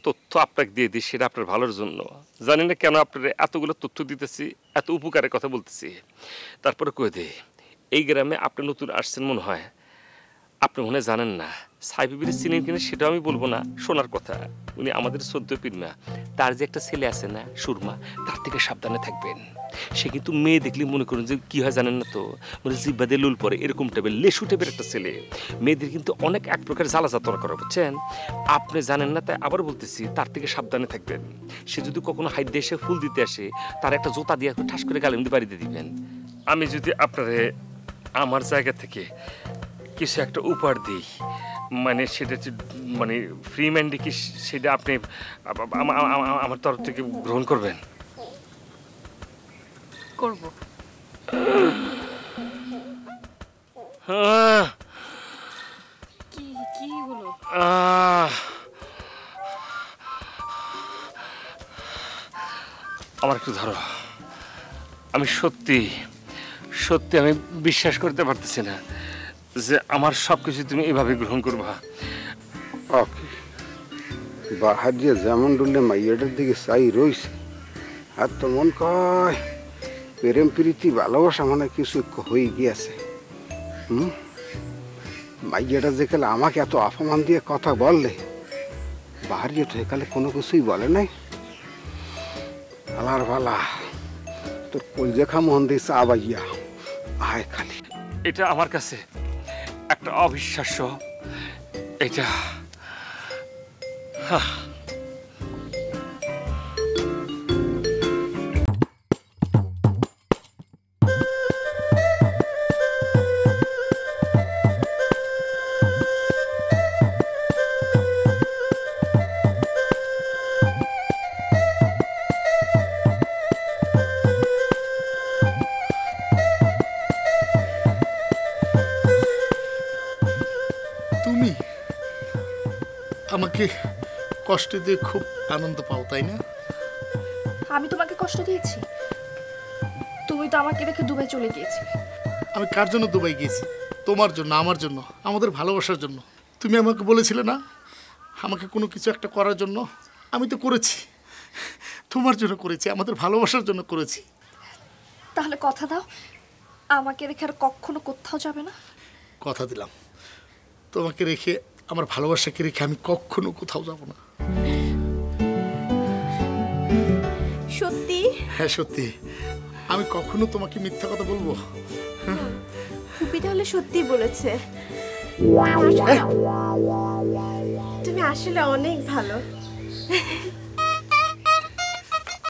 তথ্য আপনাকে দিয়ে দিই, সেটা আপনার ভালোর জন্য। জানি না কেন আপনার এতগুলো তথ্য দিতেছি, এত উপকারের কথা বলতেছি। তারপরে কয়ে দিই, এই গ্রামে আপনি নতুন আসছেন মনে হয়, আপনি মনে হয় জানেন না সাইবিবির চিনেন কিনা সেটাও আমি বলবো না, শোনার কথা। উনি আমাদের 14 পীরমা। তার যে একটা ছেলে আছে না সুরমা, তার থেকে সাবধানে থাকবেন। সে কিন্তু মেয়ে দেখলে মনে করুন যে কি হয় জানেন না তো, মানে জিব্বা দিয়ে লুল পরে এরকম টাইপের লেসু টাইপের একটা ছেলে। মেয়েদের কিন্তু অনেক এক প্রকার জ্বালা যাতনা করে, বুঝছেন? আপনি জানেন না তাই আবার বলতেছি, তার থেকে সাবধানে থাকবেন। সে যদি কখনো হাইট দিয়ে এসে ফুল দিতে আসে, তার একটা জোতা দিয়ে ঠাস করে গালে মধ্যে বাড়ি দিয়ে দিবেন। আমি যদি আপনারে আমার জায়গা থেকে কিছু একটা উপহার দিই, মানে সেটা মানে ফ্রি মাইন্ডে কি সেটা আপনি আমার তরফ থেকে গ্রহণ করবেন? করব। কি কি হলো? আমার একটু ধরো। আমি সত্যি সত্যি আমি বিশ্বাস করতে পারতেছি না যে আমার সবকিছু তুমি এভাবে গ্রহণ করবা। বাহার দিয়ে যেমন ডুললে মাইয়াটার দিকে চাই রইছে, আর তো মন কয় প্রেম প্রীতি ভালোবাসা মানে কিছু হয়ে গিয়েছে। মাইয়াটা যে কালে আমাকে এত অপমান দিয়ে কথা বললে, বাহার দিয়ে তো একালে কোনো কিছুই বলে নাই। আলার ভালা তোর কলজেখা মন দিয়ে চা বাইয়া আয় খালি। এটা আমার কাছে একটা অবিশ্বাস্য। এটা তুমি আমাকে কষ্ট দিয়ে খুব আনন্দ পাও, তাই না? আমি তোমাকে কষ্ট দিয়েছি? তুমি তো আমাকে রেখে দুবাই চলে গিয়েছিলে। আমি কার জন্য দুবাই গিয়েছি? তোমার জন্য, আমার জন্য, আমাদের ভালোবাসার জন্য। তুমি আমাকে বলেছিলে না আমাকে কোনো কিছু একটা করার জন্য? আমি তো করেছি, তোমার জন্য করেছি, আমাদের ভালোবাসার জন্য করেছি। তাহলে কথা দাও, আমাকে রেখে আর কখনো কোথাও যাবে না। কথা দিলাম, তোমাকে রেখে, আমার ভালোবাসাকে রেখে আমি কখনো কোথাও যাব না। সত্যি? হ্যাঁ সত্যি। আমি কখনো তোমাকে মিথ্যা কথা বলবো? ফুপি তাহলে সত্যি বলেছে। তুমি আসলে অনেক ভালো।